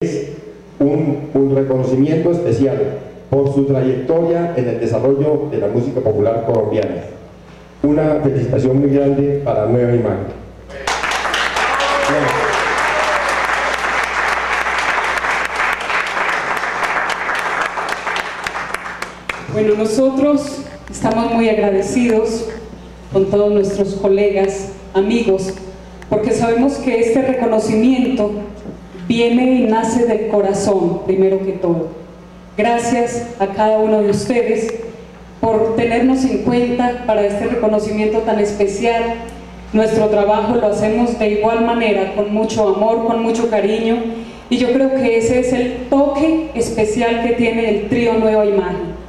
un reconocimiento especial por su trayectoria en el desarrollo de la música popular colombiana. Una felicitación muy grande para Nueva Imagen. Bueno, nosotros estamos muy agradecidos con todos nuestros colegas, amigos, porque sabemos que este reconocimiento viene y nace del corazón, primero que todo. Gracias a cada uno de ustedes por tenernos en cuenta para este reconocimiento tan especial. Nuestro trabajo lo hacemos de igual manera, con mucho amor, con mucho cariño, y yo creo que ese es el toque especial que tiene el trío Nueva Imagen.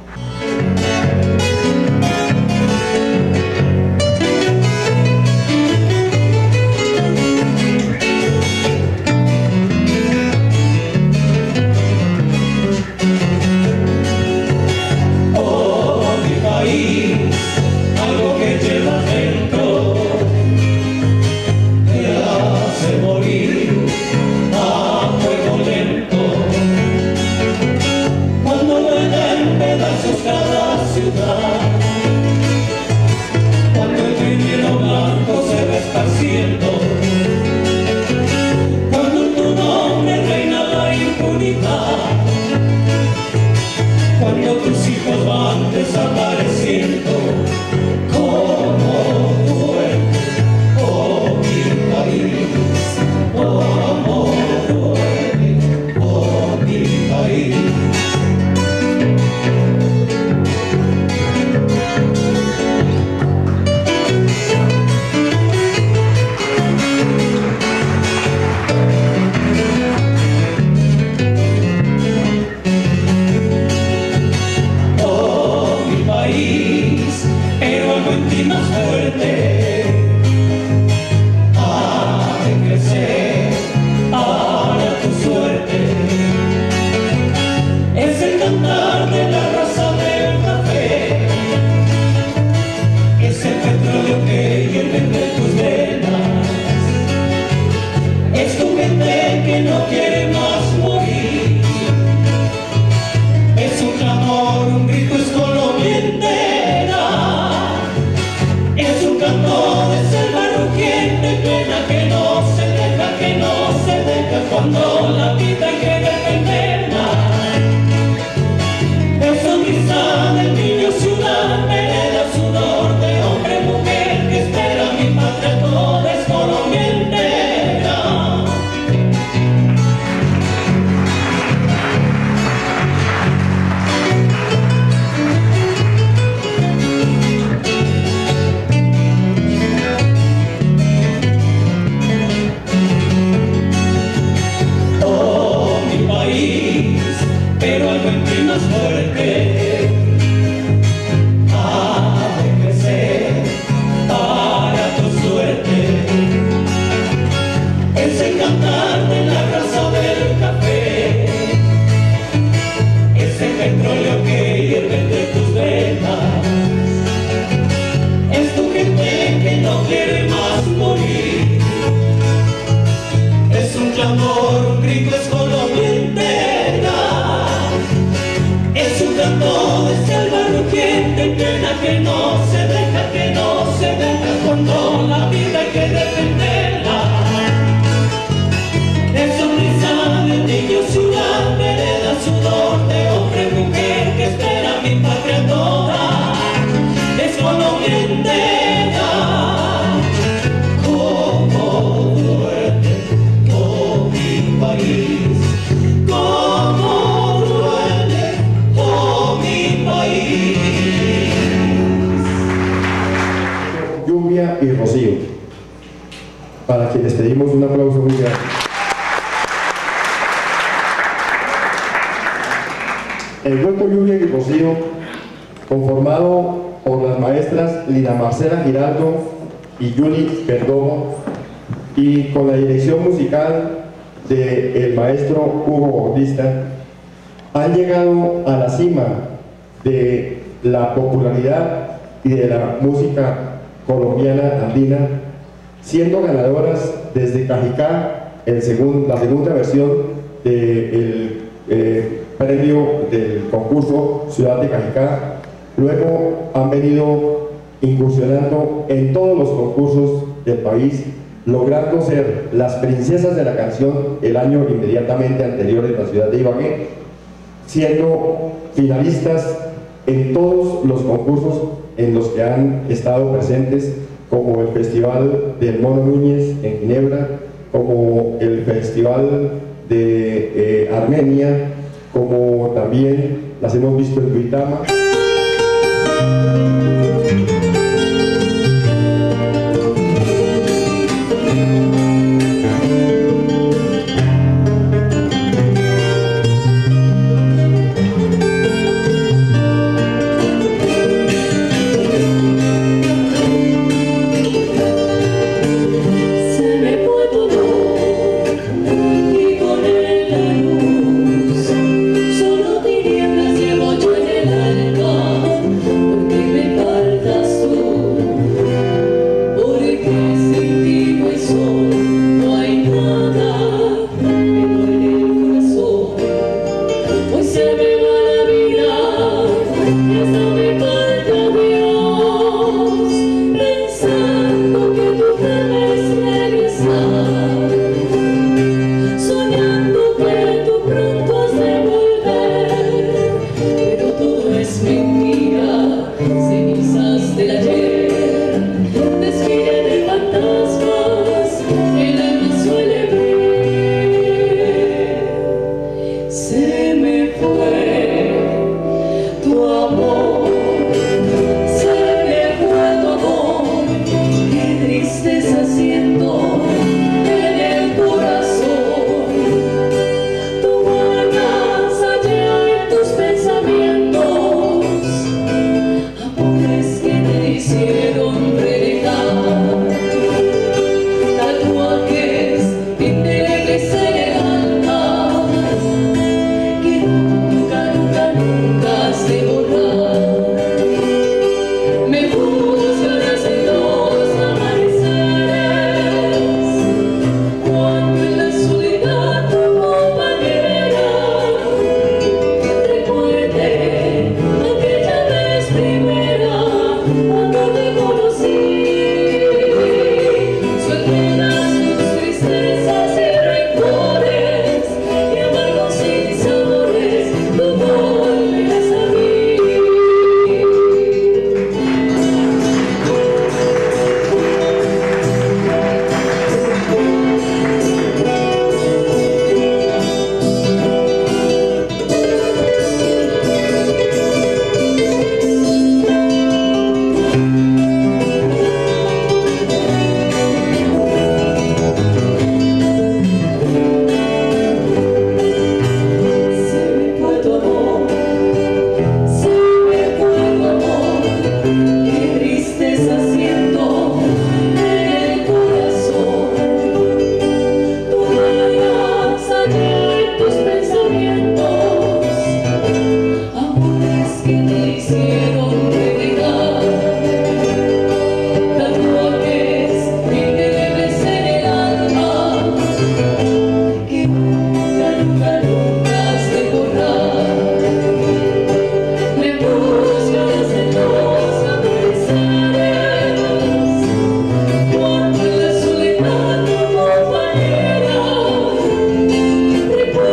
Y Rocío, para quienes pedimos un aplauso muy grande. El grupo Lluvia y Rocío, conformado por las maestras Lina Marcela Giraldo y Yuli Perdomo, y con la dirección musical del maestro Hugo Bautista, han llegado a la cima de la popularidad y de la música colombiana andina, siendo ganadoras desde Cajicá, la segunda versión del premio del concurso Ciudad de Cajicá. Luego han venido incursionando en todos los concursos del país, logrando ser las princesas de la canción el año inmediatamente anterior en la ciudad de Ibagué, siendo finalistas en todos los concursos en los que han estado presentes, como el Festival del Mono Núñez en Ginebra, como el Festival de Armenia, como también las hemos visto en Duitama.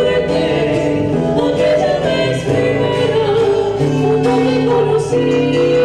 Sí.